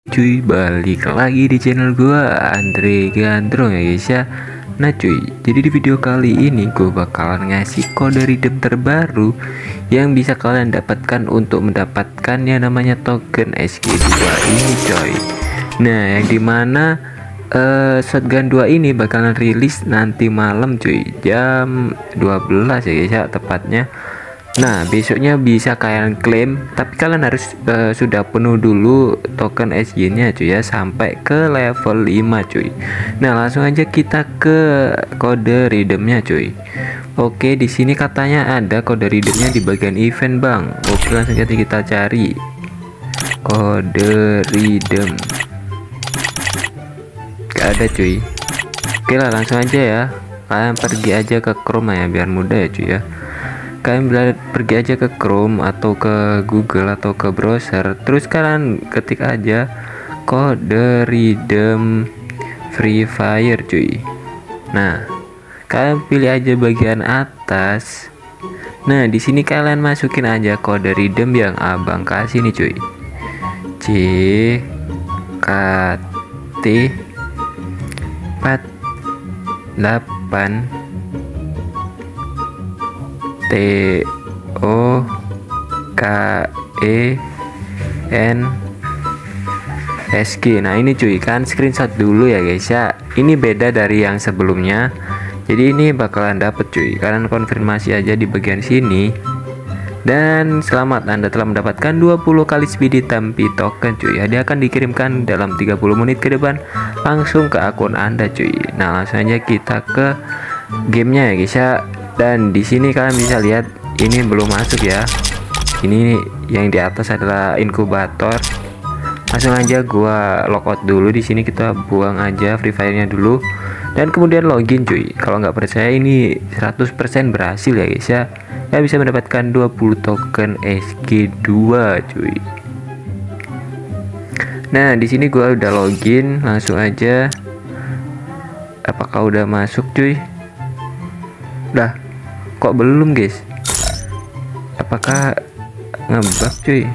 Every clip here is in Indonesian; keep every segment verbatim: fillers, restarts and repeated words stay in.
Cuy, balik lagi di channel gua Andre Gandrong ya guys ya. Nah cuy, jadi di video kali ini gue bakalan ngasih kode redeem terbaru yang bisa kalian dapatkan untuk mendapatkan yang namanya token S G dua ini coy. Nah yang dimana uh, shotgun dua ini bakalan rilis nanti malam cuy, jam dua belas ya guys ya tepatnya. Nah besoknya bisa kalian klaim, tapi kalian harus uh, sudah penuh dulu token S G nya cuy ya, sampai ke level lima cuy. Nah langsung aja kita ke kode redeemnya cuy. Oke, di sini katanya ada kode redeemnya di bagian event bang. Oke, langsung aja kita cari kode redeem. Gak ada cuy. Oke lah, langsung aja ya, kalian pergi aja ke Chrome ya biar mudah ya cuy ya. Kalian pergi aja ke Chrome atau ke Google atau ke browser, terus kalian ketik aja kode redeem Free Fire cuy. Nah kalian pilih aja bagian atas. Nah di sini kalian masukin aja kode redeem yang abang kasih nih cuy, C K T empat delapan T O K E N S G. Nah ini cuy, kan screenshot dulu ya guys ya. Ini beda dari yang sebelumnya, jadi ini bakalan dapet cuy. Kalian konfirmasi aja di bagian sini. Dan selamat, Anda telah mendapatkan dua puluh kali speedy tampi token cuy. Hadiah akan dikirimkan dalam tiga puluh menit ke depan langsung ke akun Anda cuy. Nah langsung aja kita ke gamenya ya guys ya. Dan di sini kalian bisa lihat ini belum masuk ya. Ini yang di atas adalah inkubator. Langsung aja gua logout dulu di sini, kita buang aja Free Fire-nya dulu dan kemudian login cuy. Kalau nggak percaya ini seratus persen berhasil ya guys ya. Ya bisa mendapatkan dua puluh token S G dua cuy. Nah, di sini gua udah login, langsung aja. Apakah udah masuk cuy? Udah. Kok belum guys? Apakah ngebug cuy?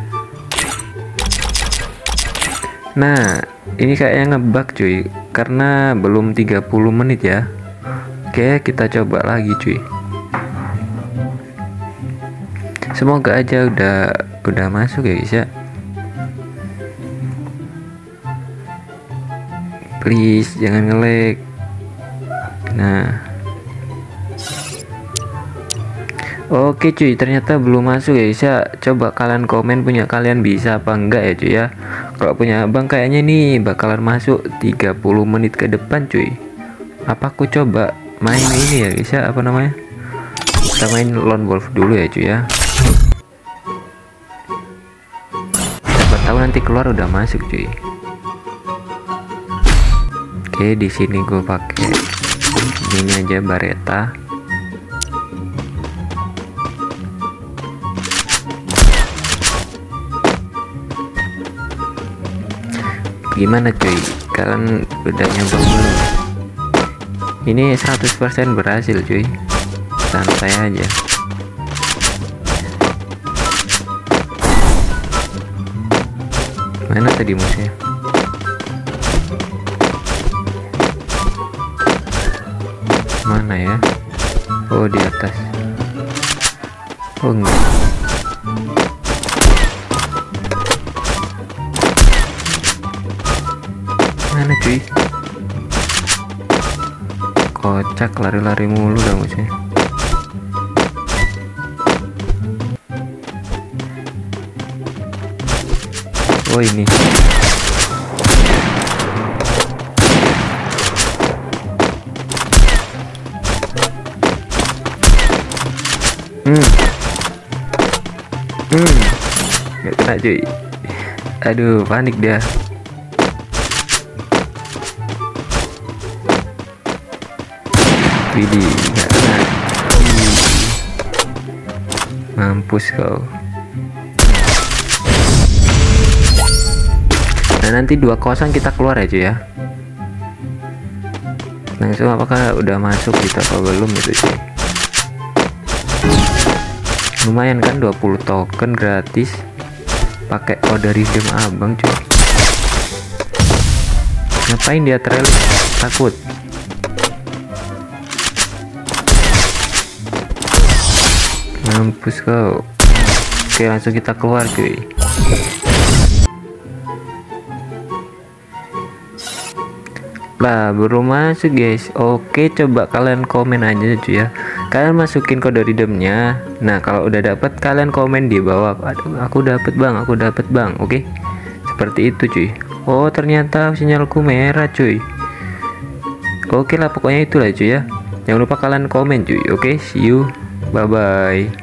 Nah ini kayaknya ngebug cuy, karena belum tiga puluh menit ya. Oke, kita coba lagi cuy. Semoga aja udah udah masuk ya guys ya. Please jangan nge-lag. Nah oke cuy, ternyata belum masuk ya guys ya. Coba kalian komen punya kalian bisa apa enggak ya cuy ya. Kalau punya abang kayaknya nih bakalan masuk tiga puluh menit ke depan cuy. Apa aku coba main ini ya guys ya, apa namanya, kita main Lone Wolf dulu ya cuy ya. Siapa tahu nanti keluar udah masuk cuy. Oke, di sini gue pakai ini aja, Baretta. Gimana cuy, kalian udah nyoba belum? Ini seratus persen berhasil cuy, santai aja. Mana tadi musuhnya? Mana ya? Oh di atas. Oh enggak. Mana cuy? Kocak, lari-lari mulu dah musuhnya. Oh ini. Hmm. Hmm. Gak kena cuy. Aduh, panik dia. Widih, nggak kena. Mampus kau. Nah nanti dua kosong kita keluar aja ya. Langsung apakah udah masuk kita apa belum itu sih? Lumayan kan, dua puluh token gratis pakai kode redeem abang cuy. Ngapain dia trail? Takut. Mampus kau. Oke, langsung kita keluar cuy. Lah baru masuk guys. Oke, coba kalian komen aja cuy ya, kalian masukin kode redeemnya. Nah kalau udah dapat kalian komen di bawah, aduh aku dapat bang, aku dapat bang. Oke, seperti itu cuy. Oh ternyata sinyalku merah cuy. Oke lah pokoknya itulah cuy ya, jangan lupa kalian komen cuy. Oke, see you, bye bye.